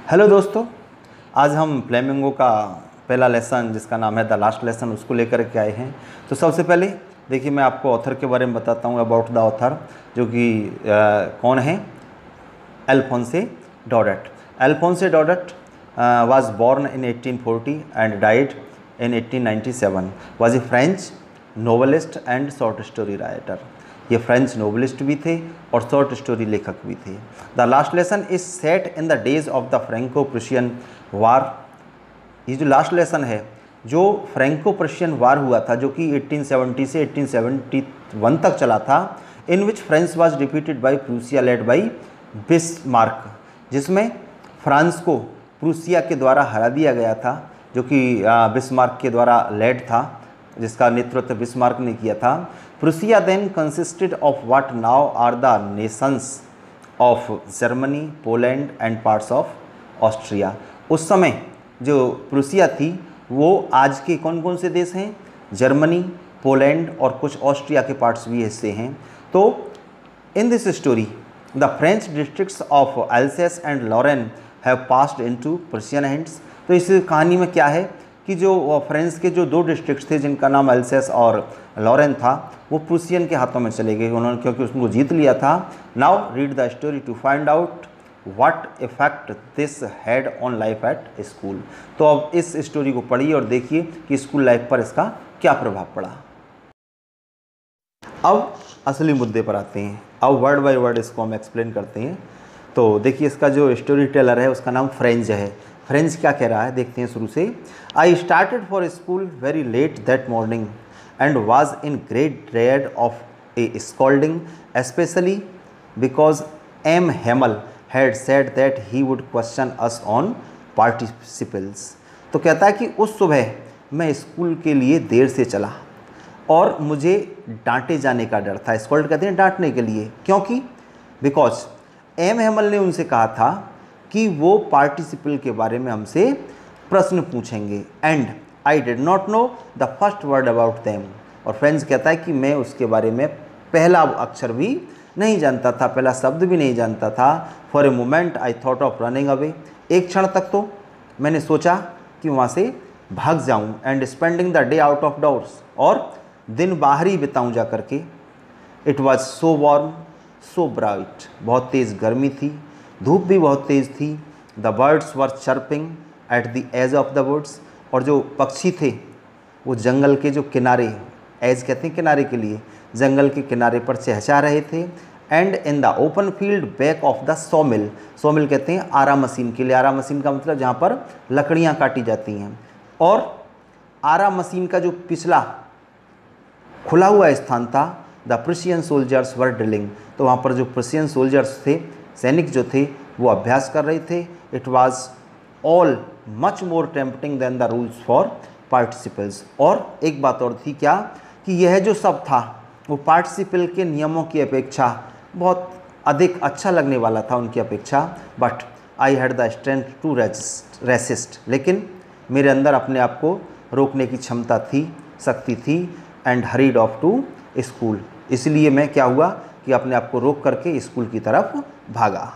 Hello दोस्तों, आज हम फ्लेमिंगो का पहला लेसन जिसका नाम है द लास्ट लेसन उसको लेकर के आए हैं। तो सबसे पहले देखिए मैं आपको ऑथर के बारे में बताता हूँ, अबाउट द ऑथर, जो कि कौन है, Alphonse Daudet. Alphonse Daudet was born in 1840 and died in 1897, was a French novelist and short story writer। ये फ्रेंच नोवेलिस्ट भी थे और शॉर्ट स्टोरी लेखक भी थे। The last lesson is set in the days of the Franco Prussian war. ये जो last lesson है जो फ्रेंको प्रुशियन वार हुआ था, जो कि 1870 से 1871 तक चला था, in which France was defeated by Prussia led by Bismarck, जिसमें फ्रांस को प्रूसिया के द्वारा हरा दिया गया था, जो कि बिस्मार्क के द्वारा लेड था, जिसका नेतृत्व बिस्मार्क ने किया था। Prussia then consisted of what now are the nations of Germany, Poland and parts of Austria. उस समय जो प्रूसिया थी वो आज के कौन कौन से देश हैं, जर्मनी, पोलैंड और कुछ ऑस्ट्रिया के पार्ट्स भी हिस्से हैं। तो in this story the French districts of Alsace and Lorraine have passed into Prussian hands. तो इस कहानी में क्या है कि जो फ्रांस के जो दो डिस्ट्रिक्ट थे जिनका नाम एल्सेस और लॉरेन था, वो प्रूसियन के हाथों में चले गए उन्होंने, क्योंकि उसको जीत लिया था। Now read the story to find out what effect this had on life at school. तो अब इस स्टोरी को पढ़िए और देखिए कि स्कूल लाइफ पर इसका क्या प्रभाव पड़ा। अब असली मुद्दे पर आते हैं। अब वर्ड बाय वर्ड इसको हम एक्सप्लेन करते हैं। तो देखिए इसका जो स्टोरी टेलर है उसका नाम फ्रेंच है। फ्रेंच क्या कह रहा है देखते हैं शुरू से। I started for school very late that morning and was in great dread of a scolding, especially because M Hamel had said that he would question us on participles. तो कहता है कि उस सुबह मैं स्कूल के लिए देर से चला और मुझे डांटे जाने का डर था। स्कॉल्ड कहते हैं डांटने के लिए, क्योंकि बिकॉज एम हेमल ने उनसे कहा था कि वो पार्टिसिपल के बारे में हमसे प्रश्न पूछेंगे, and I did not know the first word about them. और फ्रेंड्स कहता है कि मैं उसके बारे में पहला अक्षर भी नहीं जानता था, पहला शब्द भी नहीं जानता था। For a moment I thought of running away. एक क्षण तक तो मैंने सोचा कि वहाँ से भाग जाऊँ, and spending the day out of doors, और दिन बाहर ही बिताऊँ जा करके। It was so warm so bright, बहुत तेज़ गर्मी थी, धूप भी बहुत तेज़ थी। The birds were chirping at the edge of the woods, और जो पक्षी थे वो जंगल के जो किनारे, एज कहते हैं किनारे के लिए, जंगल के किनारे पर चहचहा रहे थे। And in the open field back of the sawmill, sawmill कहते हैं आरा मशीन के लिए, आरा मशीन का मतलब जहाँ पर लकड़ियाँ काटी जाती हैं। और आरा मशीन का जो पिछला खुला हुआ स्थान था, the Prussian soldiers were drilling, तो वहाँ पर जो प्रूसियन सोल्जर्स थे, सैनिक जो थे, वो अभ्यास कर रहे थे। It was all much more tempting than the rules for participles. और एक बात और थी क्या, कि यह जो सब था वो पार्टिसिपल के नियमों की अपेक्षा बहुत अधिक अच्छा लगने वाला था उनकी अपेक्षा। But I had the strength to resist, लेकिन मेरे अंदर अपने आप को रोकने की क्षमता थी, शक्ति थी। And hurried off to school, इसलिए मैं क्या हुआ कि अपने आप को रोक करके स्कूल की तरफ भागा।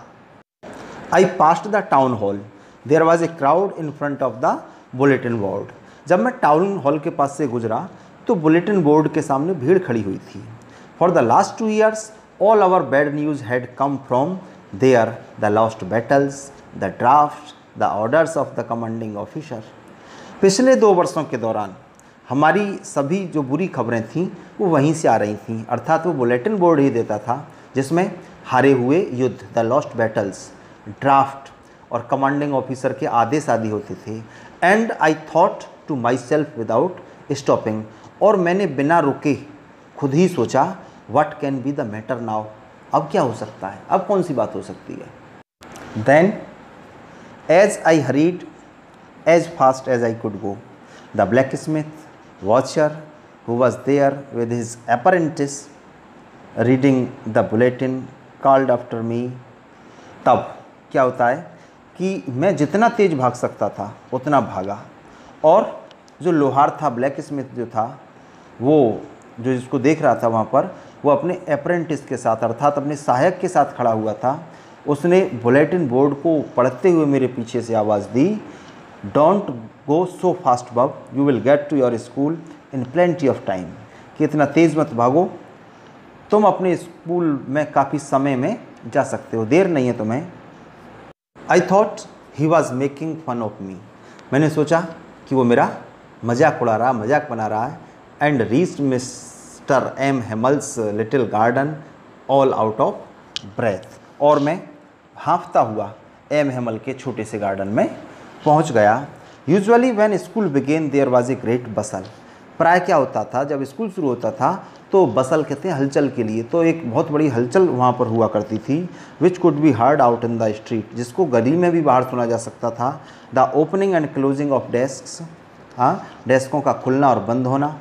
I passed the town hall, there was a crowd in front of the bulletin board. जब मैं टाउन हॉल के पास से गुजरा तो बुलेटिन बोर्ड के सामने भीड़ खड़ी हुई थी। For the last 2 years all our bad news had come from there, the lost battles, the draft, the orders of the commanding officer. पिछले 2 वर्षों के दौरान हमारी सभी जो बुरी खबरें थीं वो वहीं से आ रही थीं, अर्थात वो बुलेटिन बोर्ड ही देता था, जिसमें हारे हुए युद्ध, द लॉस्ट बैटल्स, ड्राफ्ट और कमांडिंग ऑफिसर के आदेश आदि होते थे। And I thought to myself without stopping, और मैंने बिना रुके खुद ही सोचा, what can be the matter now, अब क्या हो सकता है, अब कौन सी बात हो सकती है। Then as I hurried as fast as I could go, the blacksmith watcher who was there with his apprentice reading the bulletin called after me। तब क्या होता है कि मैं जितना तेज़ भाग सकता था उतना भागा, और जो लोहार था, ब्लैक स्मिथ जो था, वो जो जिसको देख रहा था वहाँ पर, वो अपने अप्रेंटिस के साथ अर्थात अपने सहायक के साथ खड़ा हुआ था। उसने बुलेटिन बोर्ड को पढ़ते हुए मेरे पीछे से आवाज़ दी, don't go so fast bub, you will get to your school in plenty of time, कि इतना तेज़ मत भागो, तुम अपने स्कूल में काफ़ी समय में जा सकते हो, देर नहीं है तुम्हें। I thought he was making fun of me, मैंने सोचा कि वो मेरा मजाक उड़ा रहा, मजाक बना रहा है। And reached Mr M Hamel's little garden all out of breath, और मैं हाँफता हुआ एम हेमल के छोटे से गार्डन में पहुंच गया। Usually when school began there was a great bustle, प्राय क्या होता था जब स्कूल शुरू होता था तो बसल कहते हैं हलचल के लिए, तो एक बहुत बड़ी हलचल वहाँ पर हुआ करती थी, which could be heard out in the street, जिसको गली में भी बाहर सुना जा सकता था। The opening and closing of desks, हाँ, डेस्कों का खुलना और बंद होना।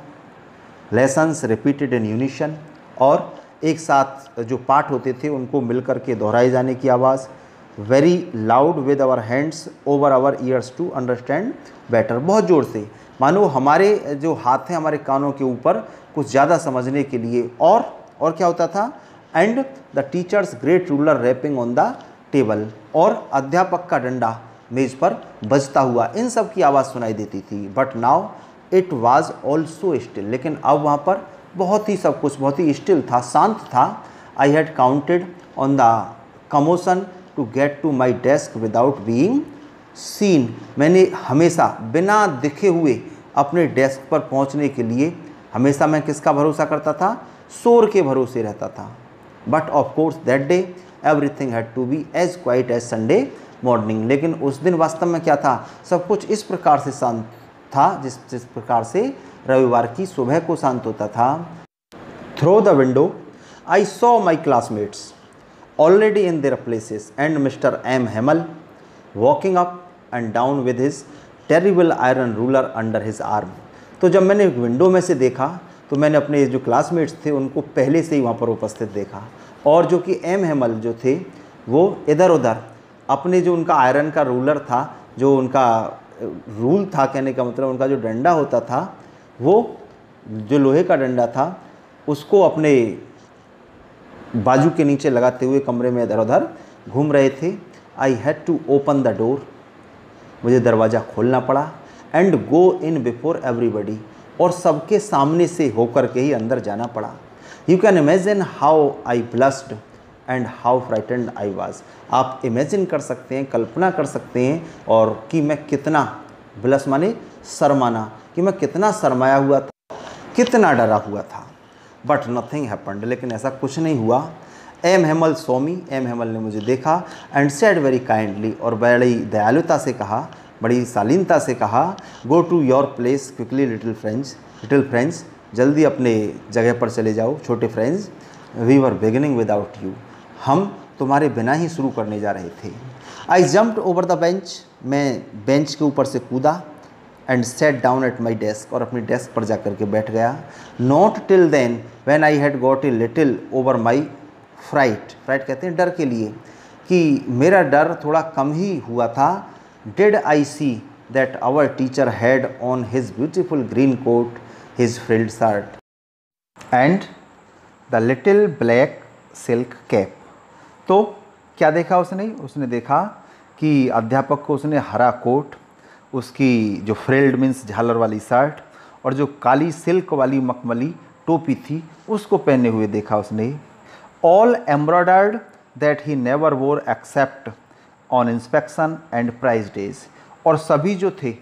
लेसन्स रिपीटेड इन यूनिशन, और एक साथ जो पाठ होते थे उनको मिलकर के दोहराए जाने की आवाज़। Very loud with our hands over our ears to understand better, बहुत ज़ोर से, मानो हमारे जो हाथ हैं हमारे कानों के ऊपर कुछ ज़्यादा समझने के लिए। और क्या होता था, and the teacher's great ruler rapping on the table, और अध्यापक का डंडा मेज़ पर बजता हुआ, इन सब की आवाज़ सुनाई देती थी। But now it was all so still, लेकिन अब वहाँ पर बहुत ही सब कुछ बहुत ही स्टिल था, शांत था। I had counted on the commotion to get to my desk without being seen, मैंने हमेशा बिना दिखे हुए अपने डेस्क पर पहुंचने के लिए हमेशा मैं किसका भरोसा करता था, शोर के भरोसे रहता था। But of course that day everything had to be as quiet as Sunday morning, लेकिन उस दिन वास्तव में क्या था, सब कुछ इस प्रकार से शांत था जिस प्रकार से रविवार की सुबह को शांत होता था। Through the window I saw my classmates already in their places and Mr M Hamel walking up and down with his terrible iron ruler under his arm. तो जब मैंने विंडो में से देखा तो मैंने अपने जो क्लासमेट्स थे उनको पहले से ही वहाँ पर उपस्थित देखा, और जो कि एम हेमल जो थे वो इधर उधर अपने जो उनका आयरन का रूलर था, जो उनका रूल था, कहने का मतलब उनका जो डंडा होता था, वो जो लोहे का डंडा था उसको अपने बाजू के नीचे लगाते हुए कमरे में इधर उधर घूम रहे थे। I had to open the door, मुझे दरवाज़ा खोलना पड़ा, and go in before everybody, और सबके सामने से होकर के ही अंदर जाना पड़ा। You can imagine how I blushed and how frightened I was, आप इमेजिन कर सकते हैं, कल्पना कर सकते हैं, और कि मैं कितना, ब्लस माने शर्माना, कि मैं कितना शर्माया हुआ था, कितना डरा हुआ था। बट नथिंग हैपेंड, लेकिन ऐसा कुछ नहीं हुआ। M Hamel saw me, M Hamel ने मुझे देखा, एंड सेड वेरी काइंडली, और बड़ी दयालुता से कहा, बड़ी शालीनता से कहा, go to your place quickly little friends, जल्दी अपने जगह पर चले जाओ छोटे friends, we were beginning without you, हम तुम्हारे बिना ही शुरू करने जा रहे थे। I jumped over the bench, मैं बेंच के ऊपर से कूदा, and sat down at my desk, और अपनी डेस्क पर जा कर के बैठ गया। Not till then when I had got a little over my freight कहते हैं डर के लिए, कि मेरा डर थोड़ा कम ही हुआ था। Did I see that our teacher had on his beautiful green coat, his frilled shirt and the little black silk cap. तो क्या देखा उसने देखा कि अध्यापक को उसने हरा कोट, उसकी जो फ्रिल्ड मीन्स झालर वाली शर्ट, और जो काली सिल्क वाली मखमली टोपी थी उसको पहने हुए देखा उसने। All embroidered that he never wore except on inspection and prize days, और सभी जो थे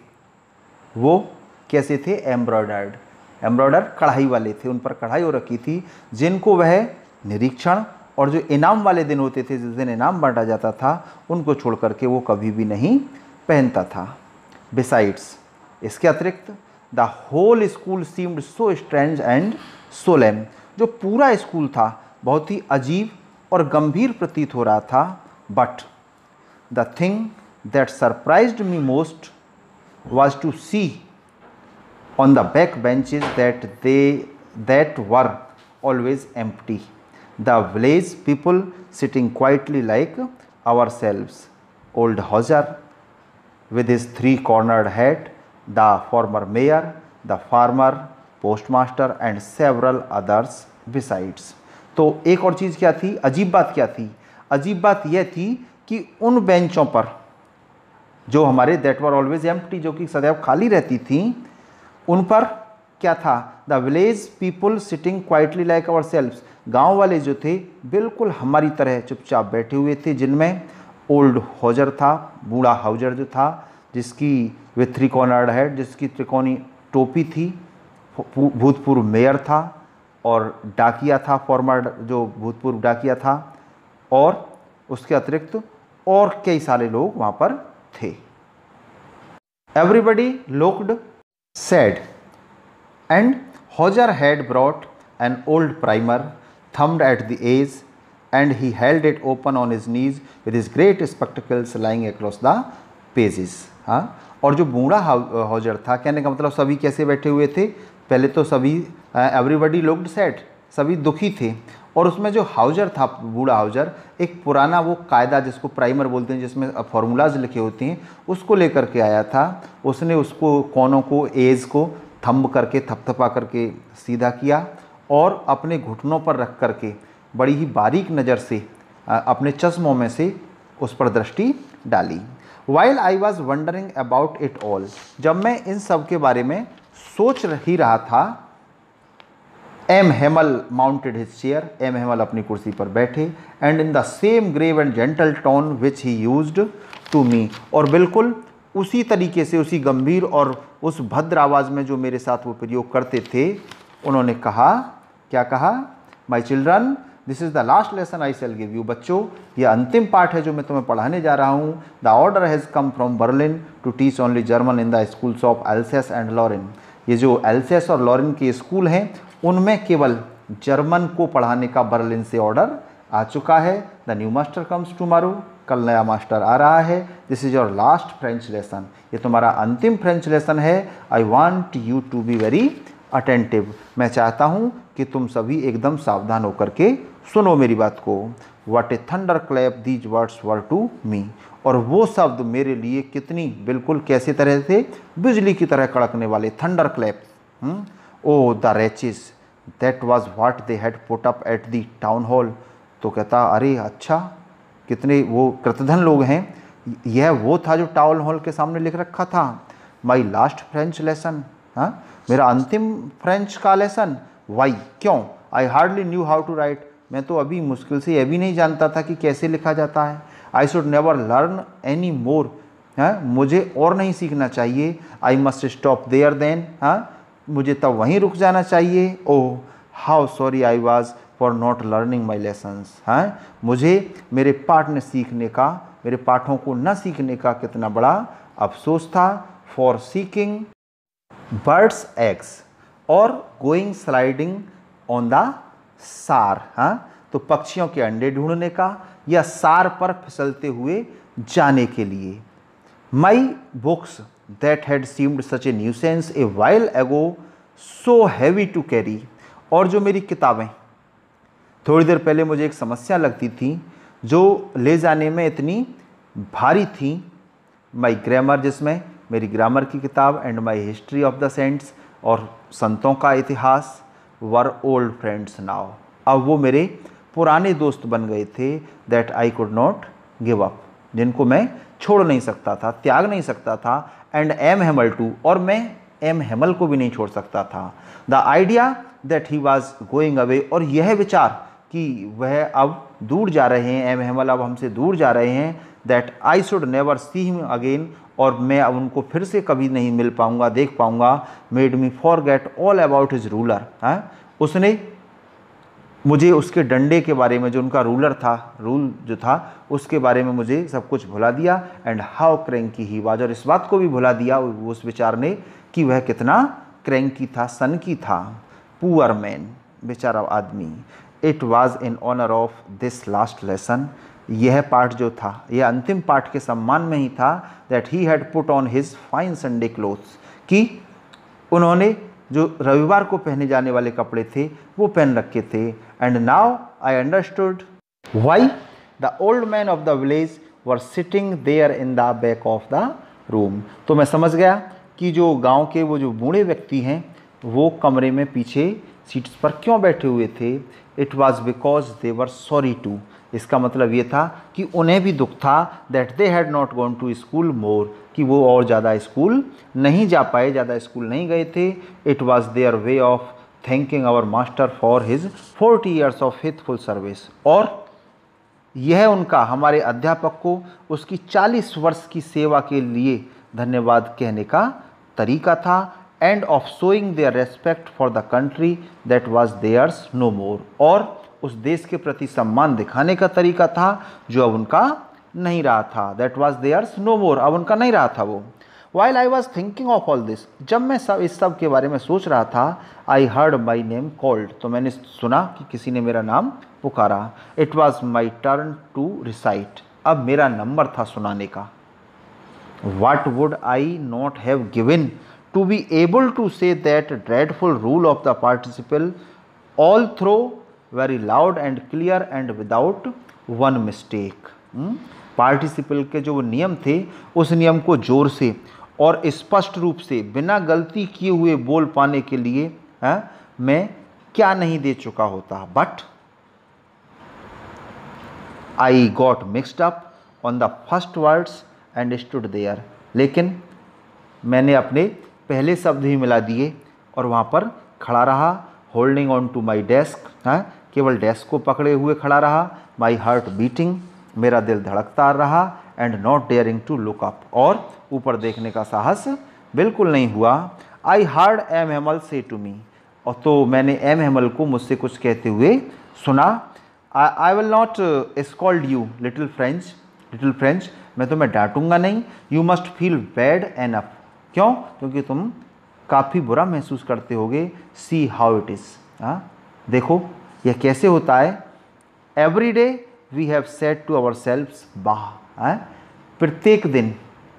वो कैसे थे, एम्ब्रॉयडर कढ़ाई वाले थे, उन पर कढ़ाई हो रखी थी, जिनको वह निरीक्षण और जो इनाम वाले दिन होते थे, जिस दिन इनाम बांटा जाता था, उनको छोड़ करके वो कभी भी नहीं पहनता था। बिसाइड्स, इसके अतिरिक्त the whole school seemed so strange and solemn, जो पूरा स्कूल था बहुत ही अजीब और गंभीर प्रतीत हो रहा था। But the thing that surprised me most was to see on the back benches that were always empty, the village people sitting quietly like ourselves. Old Hauser with his three-cornered hat, the former mayor, the farmer, postmaster and several others besides. तो एक और चीज़ क्या थी, अजीब बात क्या थी, अजीब बात यह थी कि उन बेंचों पर जो हमारे दैट वर ऑलवेज एम्प्टी, जो कि सदैव खाली रहती थी, उन पर क्या था, the village people sitting quietly like ourselves, गाँव वाले जो थे बिल्कुल हमारी तरह चुपचाप बैठे हुए थे, जिनमें ओल्ड हॉजर था, बूढ़ा हाउजर जो था, जिसकी विथ 3 कॉर्नर्ड हेड, जिसकी त्रिकोणी टोपी थी, भूतपूर्व मेयर था, और डाकिया था, फॉर्मर जो भूतपूर्व डाकिया था, और उसके अतिरिक्त और कई सारे लोग वहाँ पर थे। Everybody looked sad and Hauser had brought an old primer thumbed at the edge and he held it open on his knees with his great spectacles lying across the pages। हाँ, और जो बूढ़ा हॉजर था, कहने का मतलब सभी कैसे बैठे हुए थे, पहले तो सभी एवरीबडी लुक्ड सैड, सभी दुखी थे, और उसमें जो हाउजर था, बूढ़ा हाउजर, एक पुराना वो कायदा जिसको प्राइमर बोलते हैं, जिसमें फॉर्मूलाज लिखे होते हैं, उसको लेकर के आया था। उसने उसको कोनों को, एज को थंब करके, थपथपा करके सीधा किया, और अपने घुटनों पर रख करके बड़ी ही बारीक नज़र से अपने चश्मों में से उस पर दृष्टि डाली। While I was wondering about it all, जब मैं इन सब के बारे में सोच ही रहा था, M Hamel mounted his chair, M Hamel अपनी कुर्सी पर बैठे, and in the same grave and gentle tone which he used to me, और बिल्कुल उसी तरीके से, उसी गंभीर और उस भद्र आवाज़ में जो मेरे साथ वो प्रयोग करते थे, उन्होंने कहा, क्या कहा, my children this is the last lesson I shall give you, बच्चों ये अंतिम पाठ है जो मैं तुम्हें पढ़ाने जा रहा हूँ। The order has come from Berlin to teach only German in the schools of Alsace and Lorraine, ये जो एल्सेस और लॉरेन के स्कूल हैं उनमें केवल जर्मन को पढ़ाने का बर्लिन से ऑर्डर आ चुका है। The new master comes tomorrow, कल नया मास्टर आ रहा है। This is your last French lesson, ये तुम्हारा अंतिम फ्रेंच लेसन है। I want you to be very attentive, मैं चाहता हूँ कि तुम सभी एकदम सावधान होकर के सुनो मेरी बात को। What a thunderclap these words were to me, और वो शब्द मेरे लिए कितनी बिल्कुल कैसे तरह थे, बिजली की तरह कड़कने वाले, thunderclap. Oh the wretches, that was what they had put up at the town hall, तो कहता अरे अच्छा, कितने वो कृतधन लोग हैं, यह वो था जो टाउन हॉल के सामने लिख रखा था, माई लास्ट फ्रेंच लेसन, हाँ मेरा अंतिम फ्रेंच का लेसन। वाई, क्यों, I hardly knew how to write, मैं तो अभी मुश्किल से यह भी नहीं जानता था कि कैसे लिखा जाता है। I should never learn any more, हाँ मुझे और नहीं सीखना चाहिए। I must stop there then, हाँ मुझे तब वहीं रुक जाना चाहिए। Oh how sorry I was for not learning my lessons, हाँ मुझे मेरे पाठ न सीखने का, मेरे पाठों को न सीखने का कितना बड़ा अफसोस था। फॉर सीकिंग बर्ड्स एग्स और going sliding on the Saar, हाँ तो पक्षियों के अंडे ढूंढने का या सार पर फिसलते हुए जाने के लिए। My books that had seemed such a nuisance a while ago so heavy to carry, और जो मेरी किताबें थोड़ी देर पहले मुझे एक समस्या लगती थी, जो ले जाने में इतनी भारी थी। माई ग्रामर, जिसमें मेरी ग्रामर की किताब, and my history of the saints, और संतों का इतिहास, वर ओल्ड फ्रेंड्स नाउ, अब वो मेरे पुराने दोस्त बन गए थे। That I could not give up, जिनको मैं छोड़ नहीं सकता था, त्याग नहीं सकता था। एंड एम हेमल टू, और मैं एम हेमल को भी नहीं छोड़ सकता था। The idea that he was going away, और यह विचार कि वह अब दूर जा रहे हैं, एम हेमल अब हमसे दूर जा रहे हैं। That I should never see him again, और मैं अब उनको फिर से कभी नहीं मिल पाऊंगा, देख पाऊंगा। Made me forget all about his ruler, हाँ उसने मुझे उसके डंडे के बारे में, जो उनका रूलर था, रूल जो था, उसके बारे में मुझे सब कुछ भुला दिया। And how cranky he was, और इस बात को भी भुला दिया उस विचार ने कि वह कितना क्रैंकी था, सनकी था। पुअर मैन, बेचारा आदमी। It was in honour of this last lesson, यह पाठ जो था, यह अंतिम पाठ के सम्मान में ही था। That he had put on his fine Sunday clothes, कि उन्होंने जो रविवार को पहने जाने वाले कपड़े थे वो पहन रखे थे। And now I understood why the old man of the village were sitting there in the back of the room, तो मैं समझ गया कि जो गांव के वो जो बूढ़े व्यक्ति हैं वो कमरे में पीछे सीट्स पर क्यों बैठे हुए थे? It was because they were sorry too, इसका मतलब ये था कि उन्हें भी दुख था, that they had not gone to school more, कि वो और ज़्यादा स्कूल नहीं जा पाए, ज़्यादा स्कूल नहीं गए थे। It was their way of thanking our master for his 40 years of faithful service, और यह उनका हमारे अध्यापक को उसकी 40 वर्ष की सेवा के लिए धन्यवाद कहने का तरीका था, and of showing their respect for the country that was theirs no more, और उस देश के प्रति सम्मान दिखाने का तरीका था जो अब उनका नहीं रहा था। That was theirs no more, अब उनका नहीं रहा था वो। While I was thinking of all this, जब मैं इस सब के बारे में सोच रहा था, I heard my name called, तो मैंने सुना कि किसी ने मेरा नाम पुकारा। It was my turn to recite, अब मेरा नंबर था सुनाने का। What would I not have given to be able to say that dreadful rule of the participle all through very loud and clear and without one mistake? Participle के जो नियम थे उस नियम को जोर से और स्पष्ट रूप से बिना गलती किए हुए बोल पाने के लिए मैं क्या नहीं दे चुका होता। But I got mixed up on the first words and stood there, लेकिन मैंने अपने पहले शब्द ही मिला दिए और वहाँ पर खड़ा रहा। Holding on to my desk, केवल डेस्क को पकड़े हुए खड़ा रहा। माई हार्ट बीटिंग, मेरा दिल धड़कता रहा। And not daring to look up, और ऊपर देखने का साहस बिल्कुल नहीं हुआ। आई हार्ड एम हेमल से टू मी, और तो मैंने एम हेमल को मुझसे कुछ कहते हुए सुना। I will not scold you little French, मैं तुम्हें डांटूंगा नहीं। You must feel bad enough, क्यों? क्योंकि तुम काफ़ी बुरा महसूस करते होगे। सी हाउ इट इज़, देखो यह कैसे होता है। Every day we have said to ourselves bah, प्रत्येक दिन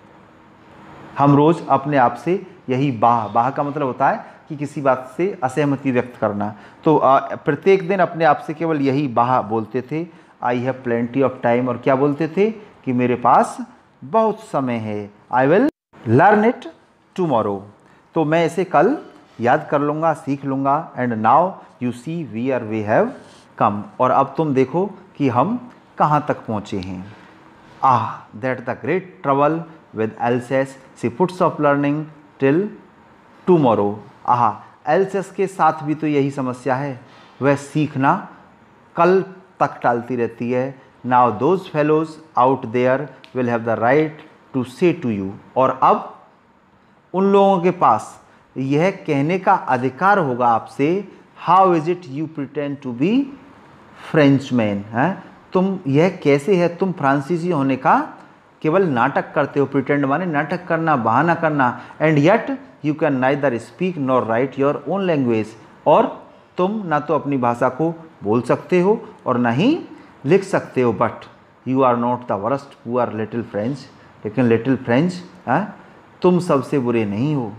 हम रोज़ अपने आप से यही बाह का मतलब होता है कि किसी बात से असहमति व्यक्त करना। तो प्रत्येक दिन अपने आप से केवल यही बाह बोलते थे। I have plenty of time, और क्या बोलते थे कि मेरे पास बहुत समय है। I will learn it tomorrow, तो मैं इसे कल याद कर लूँगा, सीख लूँगा। And now you see where we have come, और अब तुम देखो कि हम कहाँ तक पहुँचे हैं। That the great trouble with Alsace, she puts off learning till tomorrow. Alsace के साथ भी तो यही समस्या है, वह सीखना कल तक टालती रहती है। Now those fellows out there will have the right to say to you, और अब उन लोगों के पास यह कहने का अधिकार होगा आपसे, how is it you pretend to be Frenchman, तुम यह कैसे है तुम फ्रांसीसी होने का केवल नाटक करते हो। प्रिटेंड माने नाटक करना, बहाना करना। And yet you can neither speak nor write your own language, और तुम ना तो अपनी भाषा को बोल सकते हो और ना ही लिख सकते हो। But you are not the worst poor little French, लेकिन लिटिल फ्रेंच तुम सबसे बुरे नहीं हो।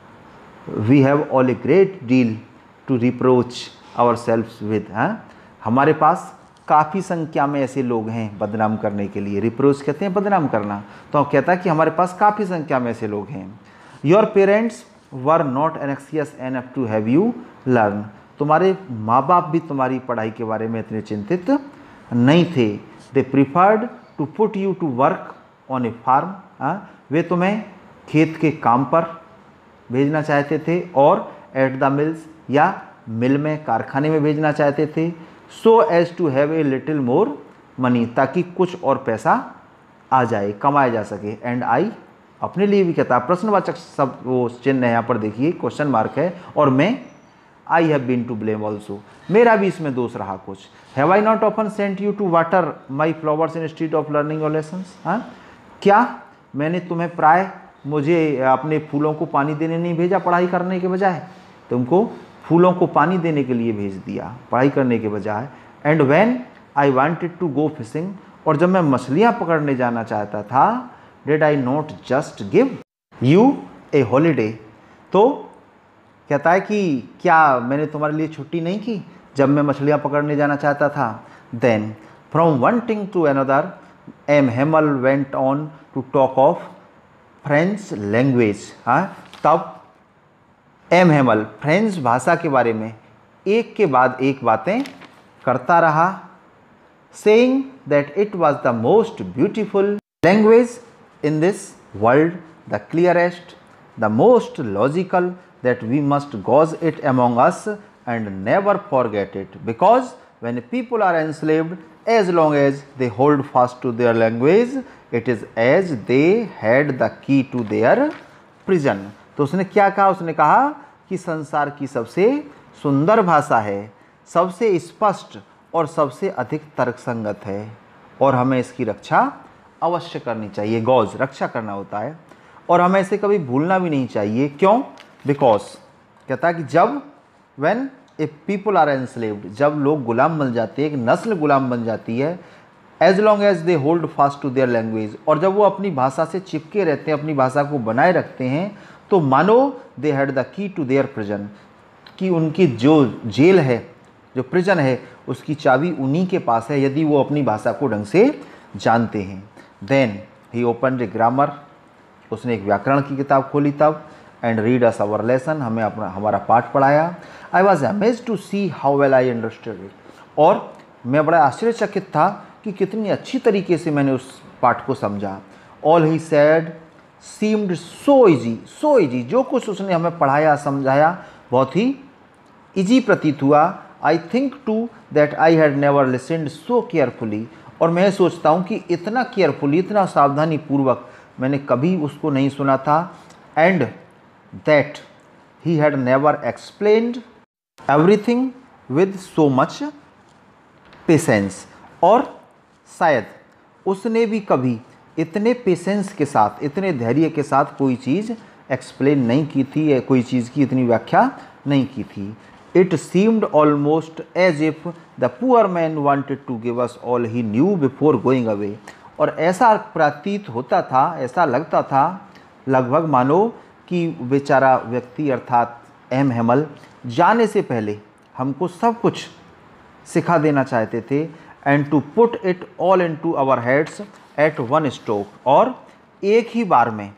We have all a great deal to reproach ourselves with, हमारे पास काफ़ी संख्या में ऐसे लोग हैं बदनाम करने के लिए। रिप्रोच कहते हैं बदनाम करना, तो कहता है कि हमारे पास काफ़ी संख्या में ऐसे लोग हैं। Your parents were not anxious enough to have you learn, तुम्हारे माँ बाप भी तुम्हारी पढ़ाई के बारे में इतने चिंतित नहीं थे। They preferred to put you to work on a farm, वे तुम्हें खेत के काम पर भेजना चाहते थे, और एट द मिल्स या मिल में, कारखाने में भेजना चाहते थे। So as to have a little more money, ताकि कुछ और पैसा आ जाए, कमाया जा सके। एंड आई, अपने लिए भी कहता है, प्रश्नवाचक सब वो चिन्ह है यहाँ पर देखिए, क्वेश्चन मार्क है, और मैं I have been to blame also, मेरा भी इसमें दोष रहा कुछ। Have I not often sent you to water my flowers instead of learning your lessons, क्या मैंने तुम्हें प्राय मुझे अपने फूलों को पानी देने नहीं भेजा पढ़ाई करने के बजाय, तुमको फूलों को पानी देने के लिए भेज दिया पढ़ाई करने के बजाय। And when I wanted to go fishing, और जब मैं मछलियाँ पकड़ने जाना चाहता था, did I not just give you a holiday, तो कहता है कि क्या मैंने तुम्हारे लिए छुट्टी नहीं की जब मैं मछलियाँ पकड़ने जाना चाहता था। Then from one thing to another M Hamel went on to talk of French language, तब एम हेमल फ्रेंच भाषा के बारे में एक के बाद एक बातें करता रहा, saying that it was the most beautiful language in this world, the clearest, the most logical, that we must gauge it among us and never forget it, because when people are enslaved, as long as they hold fast to their language, it is as they had the key to their prison. तो उसने क्या कहा? उसने कहा कि संसार की सबसे सुंदर भाषा है, सबसे स्पष्ट और सबसे अधिक तर्कसंगत है, और हमें इसकी रक्षा अवश्य करनी चाहिए। गौज रक्षा करना होता है, और हमें इसे कभी भूलना भी नहीं चाहिए। क्यों? बिकॉज कहता है कि जब when a people are enslaved, जब लोग गुलाम बन जाते हैं, एक नस्ल गुलाम बन जाती है, as long as they hold fast to their language, और जब वो अपनी भाषा से चिपके रहते हैं, अपनी भाषा को बनाए रखते हैं, तो मानो they had the key to their prison, कि उनकी जो जेल है, जो प्रिजन है, उसकी चाबी उन्हीं के पास है, यदि वो अपनी भाषा को ढंग से जानते हैं। Then he open a grammar, उसने एक व्याकरण की किताब खोली तब, and read us our lesson, हमें अपना हमारा पाठ पढ़ाया। I was amazed to see how well I understood it, और मैं बड़ा आश्चर्यचकित था कि कितनी अच्छी तरीके से मैंने उस पाठ को समझा। All he said seemed so easy, जो कुछ उसने हमें पढ़ाया समझाया बहुत ही ईजी प्रतीत हुआ। I think too that I had never listened so carefully, और मैं सोचता हूँ कि इतना केयरफुली, इतना सावधानी पूर्वक मैंने कभी उसको नहीं सुना था। And that he had never explained everything with so much patience, और शायद उसने भी कभी इतने पेशेंस के साथ, इतने धैर्य के साथ कोई चीज़ एक्सप्लेन नहीं की थी, या कोई चीज़ की इतनी व्याख्या नहीं की थी। It seemed almost as if the poor man wanted to give us all he knew before going away, और ऐसा प्रतीत होता था, ऐसा लगता था लगभग मानो कि बेचारा व्यक्ति अर्थात एम हेमल जाने से पहले हमको सब कुछ सिखा देना चाहते थे, and to put it all into our heads at one stroke, और एक ही बार में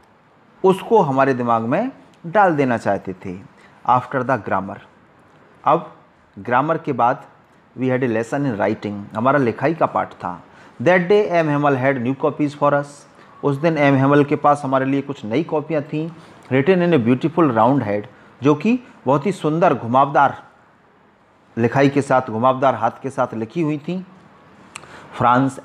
उसको हमारे दिमाग में डाल देना चाहते थे। आफ्टर द ग्रामर, अब ग्रामर के बाद we had a lesson in writing, हमारा लिखाई का पाठ था। That day M Hamel had new copies for us, उस दिन एम हेमल के पास हमारे लिए कुछ नई कॉपियाँ थीं। Written in a beautiful round hand, जो कि बहुत ही सुंदर घुमावदार लिखाई के साथ, घुमावदार हाथ के साथ लिखी हुई थी। फ्रांस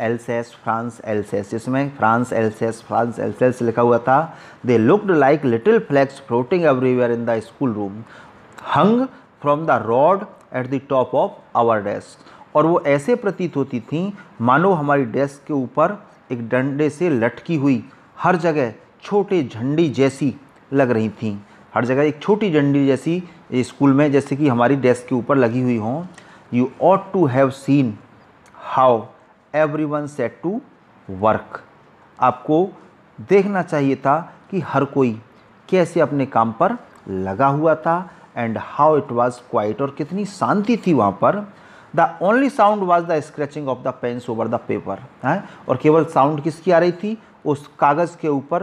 एल्सेस, जिसमें फ्रांस एल्सेस लिखा हुआ था। They looked like little flags floating everywhere in the school room, hung from the rod at the top of our desk, और वो ऐसे प्रतीत होती थीं मानो हमारी डेस्क के ऊपर एक डंडे से लटकी हुई, हर जगह छोटे झंडी जैसी लग रही थीं, हर जगह एक छोटी झंडी जैसी स्कूल में जैसे कि हमारी डेस्क के ऊपर लगी हुई हों। You ought to have seen how everyone set to work, आपको देखना चाहिए था कि हर कोई कैसे अपने काम पर लगा हुआ था। And how it was quiet, और कितनी शांति थी वहाँ पर। The only sound was the scratching of the pens over the paper, है, और केवल साउंड किसकी आ रही थी? उस कागज़ के ऊपर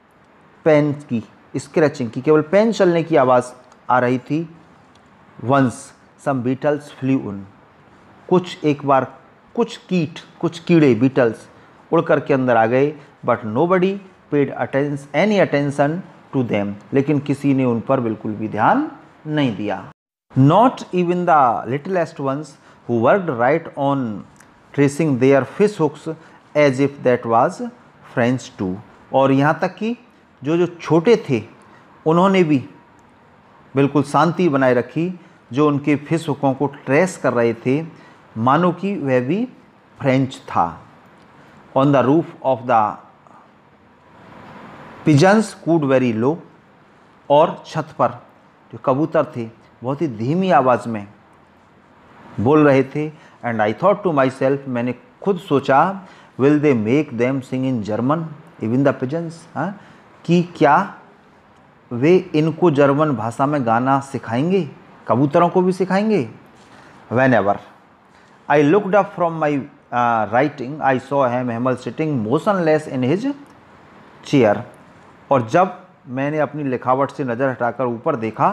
पेन की स्क्रैचिंग की, केवल पेन चलने की आवाज़ आ रही थी। वंस सम बीटल्स फ्लू उन, कुछ एक बार कुछ कीड़े बीटल्स उड़ कर के अंदर आ गए। But nobody paid any attention to them, लेकिन किसी ने उन पर बिल्कुल भी ध्यान नहीं दिया। Not even the littlest ones who worked right on tracing their fish hooks as if that was French too, और यहाँ तक कि जो छोटे थे उन्होंने भी बिल्कुल शांति बनाए रखी, जो उनके फिश हुकों को ट्रेस कर रहे थे, मानो कि वह भी फ्रेंच था। On the roof of the pigeons cooed very low, और छत पर जो कबूतर थे बहुत ही धीमी आवाज़ में बोल रहे थे। And I thought to myself, मैंने खुद सोचा, will they make them sing in German even the pigeons, हाँ, कि क्या वे इनको जर्मन भाषा में गाना सिखाएंगे, कबूतरों को भी सिखाएंगे। Whenever I looked up from my writing I saw M Hamel sitting motionless in his chair, और जब मैंने अपनी लिखावट से नज़र हटाकर ऊपर देखा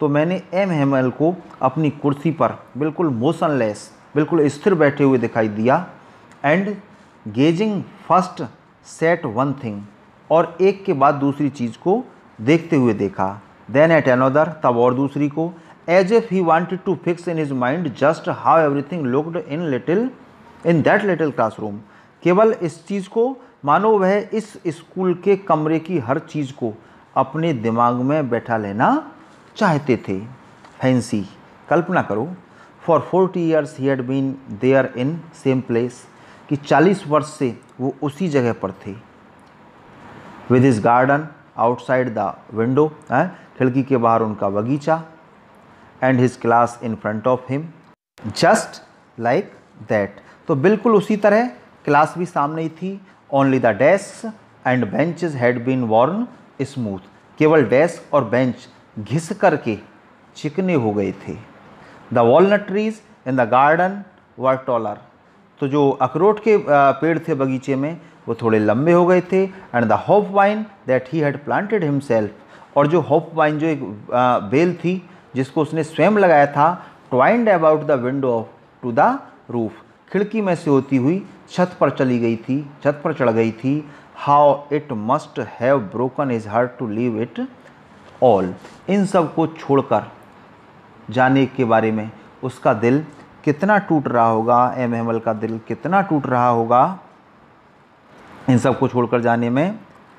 तो मैंने एम हेमल को अपनी कुर्सी पर बिल्कुल मोशनलेस, बिल्कुल स्थिर बैठे हुए दिखाई दिया। And gazing first at one thing, और एक के बाद दूसरी चीज़ को देखते हुए देखा। देन एट अनदर, तब और दूसरी को। As if he wanted to fix in his mind just how everything looked in that little classroom. केवल इस चीज़ को, मानो वह इस स्कूल के कमरे की हर चीज़ को अपने दिमाग में बैठा लेना चाहते थे। फैंसी, कल्पना करो, for 40 years he had been there in same place, कि 40 वर्ष से वो उसी जगह पर थे। With his garden outside the window, खिड़की के बाहर उनका बगीचा। And his class in front of him, just like that. तो बिल्कुल उसी तरह क्लास भी सामने ही थी। Only the desk and benches had been worn smooth, केवल डेस्क और बेंच घिस करके चिकने हो गए थे। The walnut trees in the garden were taller, तो जो अखरोट के पेड़ थे बगीचे में वो थोड़े लंबे हो गए थे। And the hop vine that he had planted himself, और जो होप वाइन, जो एक बेल थी जिसको उसने स्वयं लगाया था, twined about the window to the roof, खिड़की में से होती हुई छत पर चली गई थी, छत पर चढ़ गई थी। How it must have broken his heart to leave it all, इन सब को छोड़कर जाने के बारे में उसका दिल कितना टूट रहा होगा, एम हेमल का दिल कितना टूट रहा होगा इन सब को छोड़कर जाने में।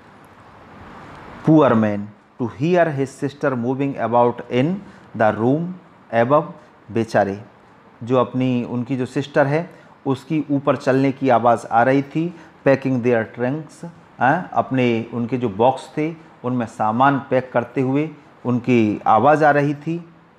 Poor man to hear his sister moving about in the room above, बेचारे, जो अपनी उनकी जो सिस्टर है उसकी ऊपर चलने की आवाज़ आ रही थी। पैकिंग देयर ट्रंक्स, अपने उनके जो बॉक्स थे उनमें सामान पैक करते हुए उनकी आवाज़ आ रही थी।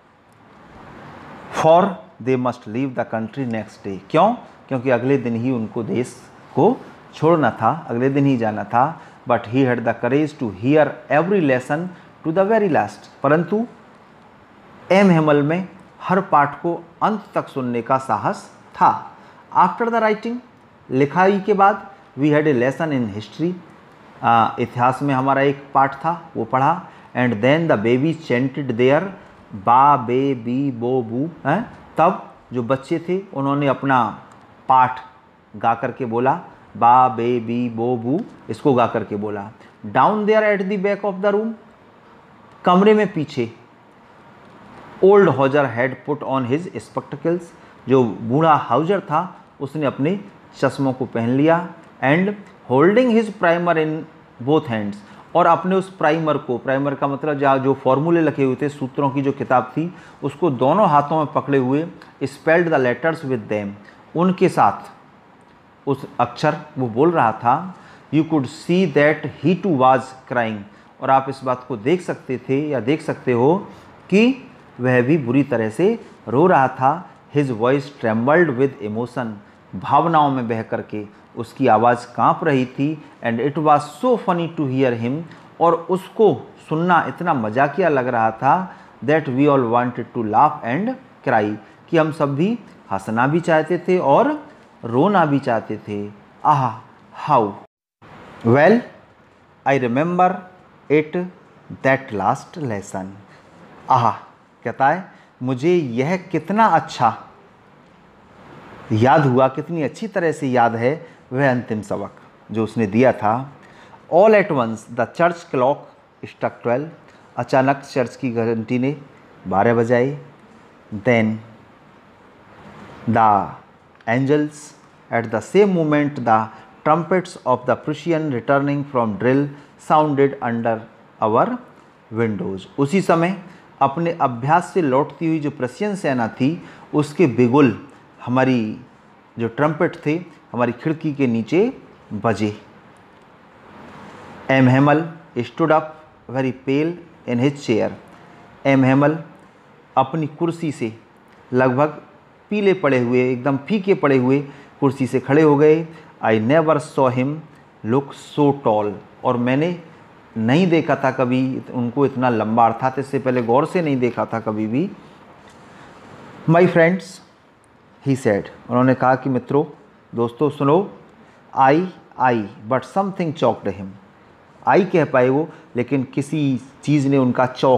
For they must leave the country next day, क्यों? क्योंकि अगले दिन ही उनको देश को छोड़ना था, अगले दिन ही जाना था। But he had the courage to hear every lesson to the very last, परंतु एम हेमल में हर पाठ को अंत तक सुनने का साहस था। आफ्टर द राइटिंग, लिखाई के बाद, we had a lesson in history, इतिहास में हमारा एक पाठ था वो पढ़ा। And then the baby chanted their ba be B बो बू, तब जो बच्चे थे उन्होंने अपना पाठ गा करके बोला, बा बे बी बो बू, इसको गा करके बोला। Down there at the back of the room, कमरे में पीछे, old Hauser had put on his spectacles, जो बूढ़ा हाउजर था उसने अपने चश्मों को पहन लिया। And holding his primer in both hands, और अपने उस प्राइमर को, प्राइमर का मतलब जहाँ जो फॉर्मूले लिखे हुए थे, सूत्रों की जो किताब थी, उसको दोनों हाथों में पकड़े हुए, spelled the letters with them, उनके साथ उस अक्षर वो बोल रहा था। You could see that he too was crying, और आप इस बात को देख सकते थे या देख सकते हो कि वह भी बुरी तरह से रो रहा था। His voice trembled with emotion, भावनाओं में बह करके उसकी आवाज़ कांप रही थी। And it was so funny to hear him, और उसको सुनना इतना मजाकिया लग रहा था। That we all wanted to laugh and cry, कि हम सब भी हंसना भी चाहते थे और रोना भी चाहते थे। Aha, how well I remember it that last lesson. Aha, कहता है मुझे यह कितना अच्छा याद हुआ, कितनी अच्छी तरह से याद है वह अंतिम सबक जो उसने दिया था। All at once the church clock struck 12, अचानक चर्च की घंटी ने 12 बजाए। Then the angels, at the same moment the trumpets of the Prussian returning from drill sounded under our windows, उसी समय अपने अभ्यास से लौटती हुई जो प्रशियन सेना थी उसके बिगुल हमारी जो ट्रम्पेट थे हमारी खिड़की के नीचे बजे। M Hamel stood up very pale in his chair, M Hamel अपनी कुर्सी से लगभग पीले पड़े हुए, एकदम फीके पड़े हुए कुर्सी से खड़े हो गए। I never saw him look so tall, और मैंने नहीं देखा था कभी उनको इतना लंबा, अर्थात इससे पहले गौर से नहीं देखा था कभी भी। माई फ्रेंड्स, ही सेड, उन्होंने कहा कि मित्रों, दोस्तों सुनो। I but something choked him, आई कह पाए वो, लेकिन किसी चीज़ ने उनका चौक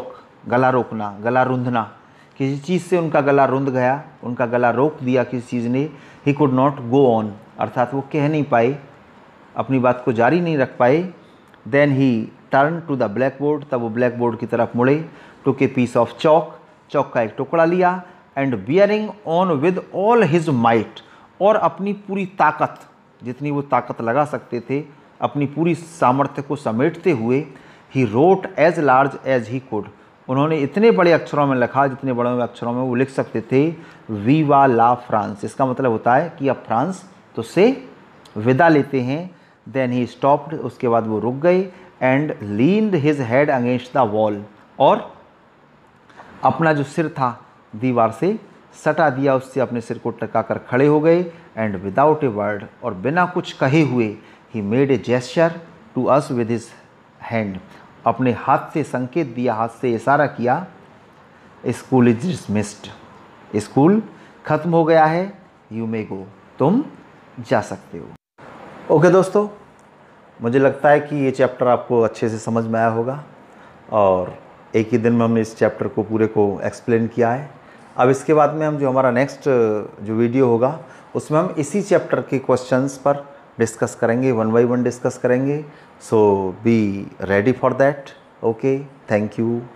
गला रोकना, गला रुंधना, किसी चीज़ से उनका गला रुंध गया, उनका गला रोक दिया किसी चीज़ ने। He could not go on, अर्थात वो कह नहीं पाए, अपनी बात को जारी नहीं रख पाए। Then he turn to the black board, तब वो ब्लैक बोर्ड की तरफ मुड़े। टुक ए पीस ऑफ चौक, चौक का एक टुकड़ा लिया। And bearing on with all his might, और अपनी पूरी ताकत, जितनी वो ताकत लगा सकते थे, अपनी पूरी सामर्थ्य को समेटते हुए, he wrote as large as he could, उन्होंने इतने बड़े अक्षरों में लिखा जितने बड़े अक्षरों में वो लिख सकते थे, वीवा ला फ्रांस। इसका मतलब होता है कि अब फ्रांस तो से विदा लेते हैं। देन ही स्टॉप्ड, उसके बाद वो रुक गए। And leaned his head against the wall, और अपना जो सिर था दीवार से सटा दिया, उससे अपने सिर को टकाकर खड़े हो गए। एंड विदाउट ए वर्ड, और बिना कुछ कहे हुए, he made a gesture to us with his hand, अपने हाथ से संकेत दिया, हाथ से इशारा किया, स्कूल इज डिसमिस्ड, स्कूल खत्म हो गया है, यू मे गो, तुम जा सकते हो। ओके दोस्तों, मुझे लगता है कि ये चैप्टर आपको अच्छे से समझ में आया होगा, और एक ही दिन में हमने इस चैप्टर को पूरे को एक्सप्लेन किया है। अब इसके बाद में हम जो हमारा नेक्स्ट जो वीडियो होगा उसमें हम इसी चैप्टर के क्वेश्चंस पर डिस्कस करेंगे, 1 बाय 1 डिस्कस करेंगे। So be ready for that. Okay, thank you.